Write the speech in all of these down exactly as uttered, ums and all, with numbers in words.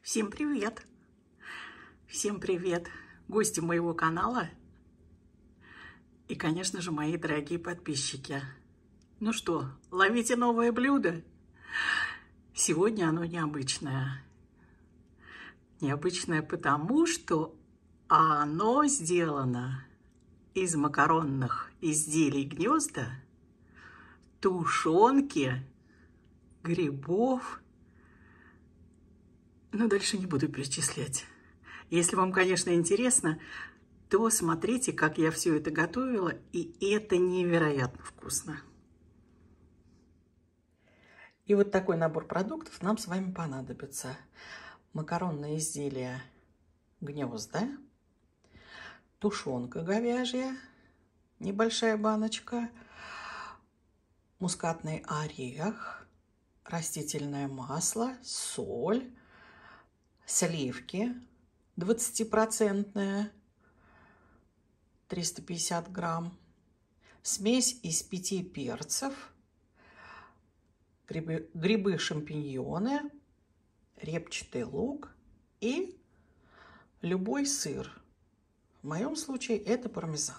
Всем привет! Всем привет, гости моего канала и, конечно же, мои дорогие подписчики. Ну что, ловите новое блюдо? Сегодня оно необычное. Необычное потому, что оно сделано из макаронных изделий гнезда, тушенки, грибов. Но дальше не буду перечислять. Если вам, конечно, интересно, то смотрите, как я все это готовила, и это невероятно вкусно. И вот такой набор продуктов нам с вами понадобится. Макаронные изделия гнезда, тушенка говяжья, небольшая баночка, мускатный орех, растительное масло, соль, сливки двадцатипроцентные, триста пятьдесят грамм, смесь из пяти перцев, грибы, грибы, шампиньоны, репчатый лук и любой сыр. В моем случае это пармезан.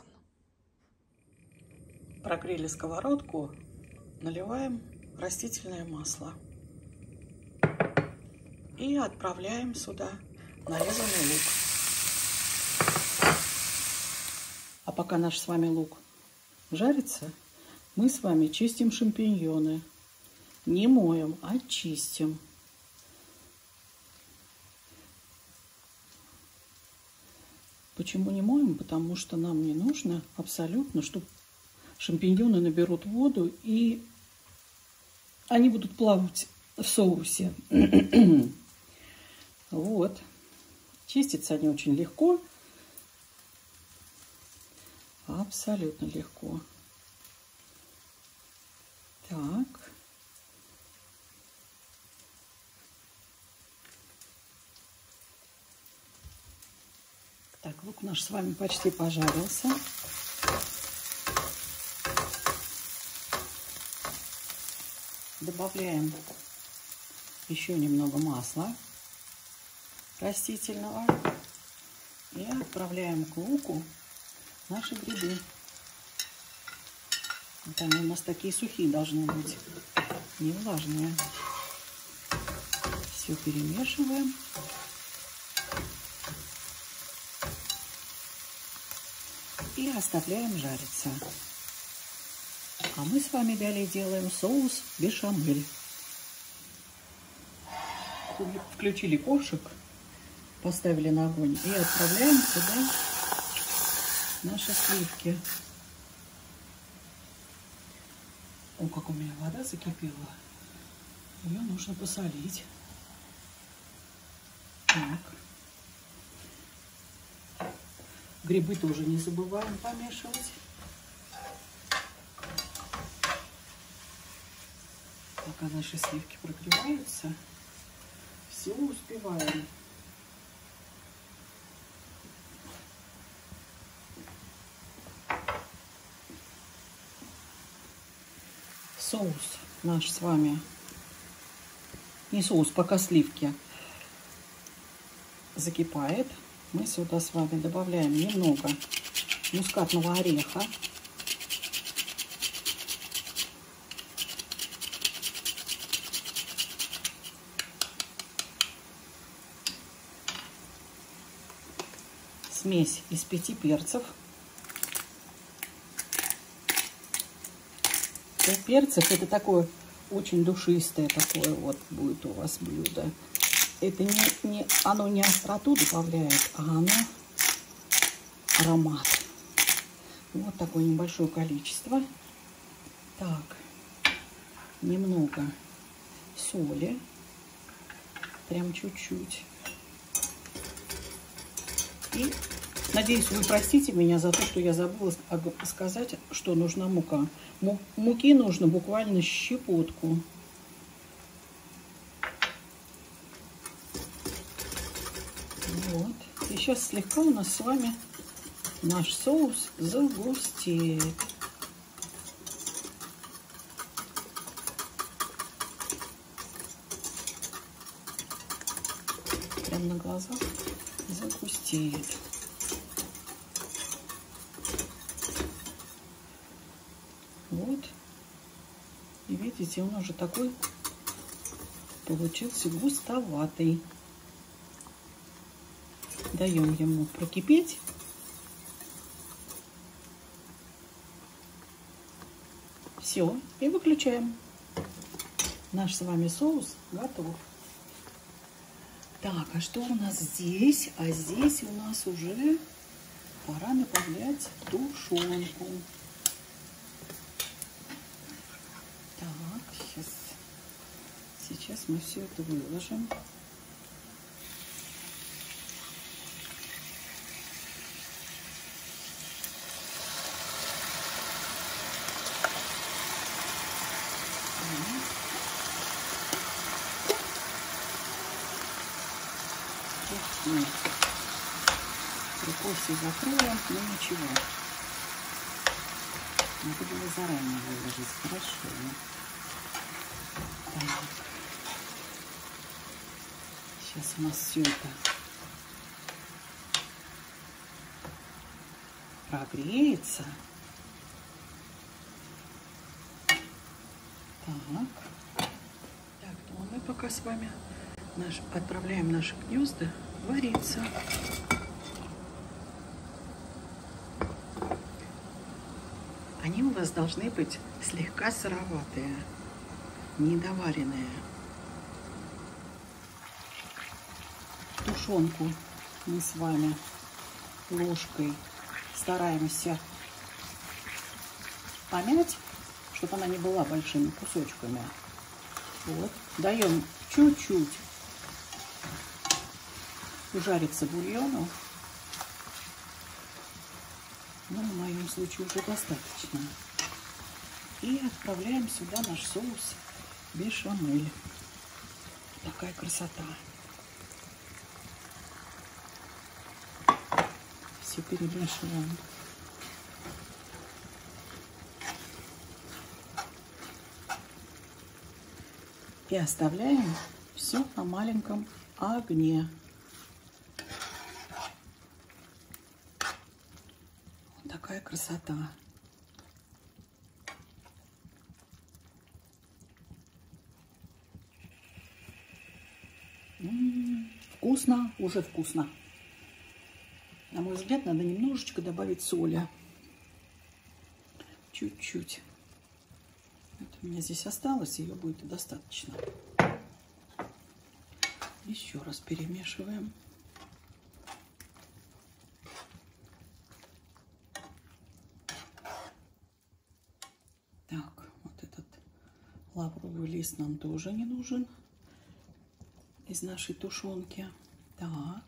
Прогрели сковородку, наливаем растительное масло и отправляем сюда нарезанный лук. А пока наш с вами лук жарится, мы с вами чистим шампиньоны. Не моем, а чистим. Почему не моем? Потому что нам не нужно абсолютно, чтобы шампиньоны наберут воду и они будут плавать в соусе. Вот. Чистятся они очень легко. Абсолютно легко. Так. Так, лук наш с вами почти пожарился. Добавляем еще немного масла растительного и отправляем к луку наши грибы. Вот они у нас такие сухие должны быть, не влажные. Все перемешиваем. И оставляем жариться. А мы с вами далее делаем соус бешамель. Включили ковшик, поставили на огонь и отправляем сюда наши сливки. О, как у меня вода закипела. Ее нужно посолить. Так. Грибы тоже не забываем помешивать. Пока наши сливки прогреваются, все успеваем. Соус наш с вами, не соус, пока сливки закипает, мы сюда с вами добавляем немного мускатного ореха. Смесь из пяти перцев. Пять перцев — это такое очень душистое такое вот будет у вас блюдо. Это не, не, оно не остроту добавляет, а оно аромат. Вот такое небольшое количество. Так, немного соли, прям чуть-чуть. И надеюсь, вы простите меня за то, что я забыла сказать, что нужна мука. Муки нужно буквально щепотку. Вот. И сейчас слегка у нас с вами наш соус загустеет. прям на глазах загустеет. Вот. И видите, он уже такой получился густоватый. Даем ему прокипеть. Все, и выключаем. Наш с вами соус готов. Так, а что у нас здесь? А здесь у нас уже пора добавлять тушенку. Так, сейчас, сейчас мы все это выложим. Рукой все закрыла, но ничего. Надо было заранее выложить. Хорошо. Так. Сейчас у нас все это прогреется. Так. Так, ну а мы пока с вами наш, отправляем наши гнезда вариться. Они у вас должны быть слегка сыроватые, недоваренные. Тушенку мы с вами ложкой стараемся помять, чтобы она не была большими кусочками. Вот. Даем чуть-чуть ужариться бульону. Ну, в моем случае уже достаточно. И отправляем сюда наш соус бешамель. Такая красота. Все перемешиваем. И оставляем все на маленьком огне. Вот такая красота. М-м-м, вкусно, уже вкусно. На мой взгляд, надо немножечко добавить соли. Чуть-чуть. Вот у меня здесь осталось, ее будет достаточно. Еще раз перемешиваем. Так, вот этот лавровый лист нам тоже не нужен из нашей тушенки. Так.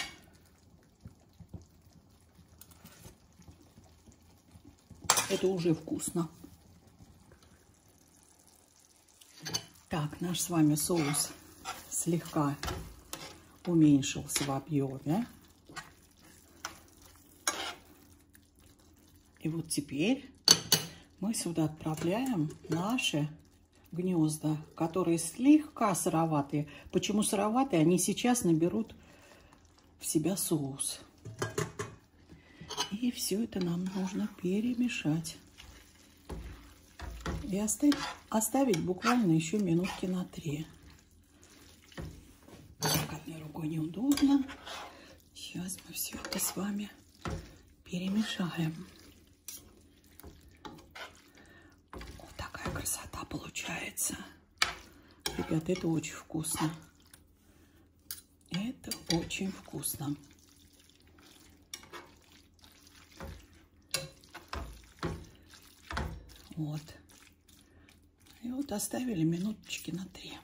Это уже вкусно. Так, наш с вами соус слегка уменьшился в объеме. И вот теперь мы сюда отправляем наши гнезда, которые слегка сыроватые. Почему сыроватые? Они сейчас наберут в себя соус. И все это нам нужно перемешать. И оставить, оставить буквально еще минутки на три. Так, одной рукой неудобно. Сейчас мы все это с вами перемешаем. Вот такая красота получается. Ребята, это очень вкусно. Это очень вкусно. Вот. И вот оставили минуточки на три.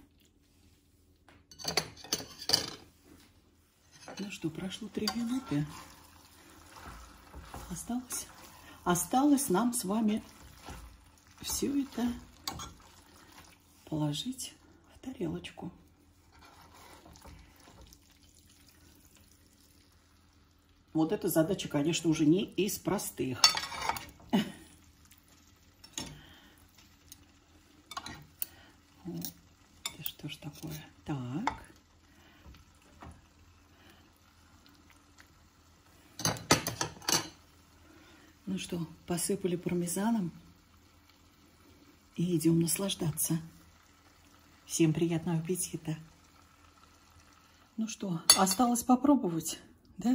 Ну что, прошло три минуты. Осталось, осталось нам с вами все это положить в тарелочку. Вот эта задача, конечно, уже не из простых. Это что ж такое? Так. Ну что, посыпали пармезаном и идем наслаждаться. Всем приятного аппетита. Ну что, осталось попробовать, да?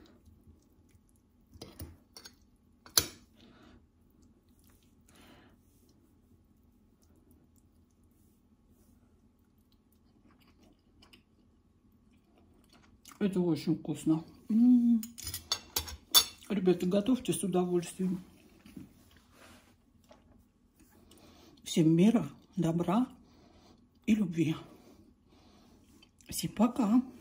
Это очень вкусно. М-м-м. Ребята, готовьте с удовольствием. Всем мира, добра и любви. Всем пока.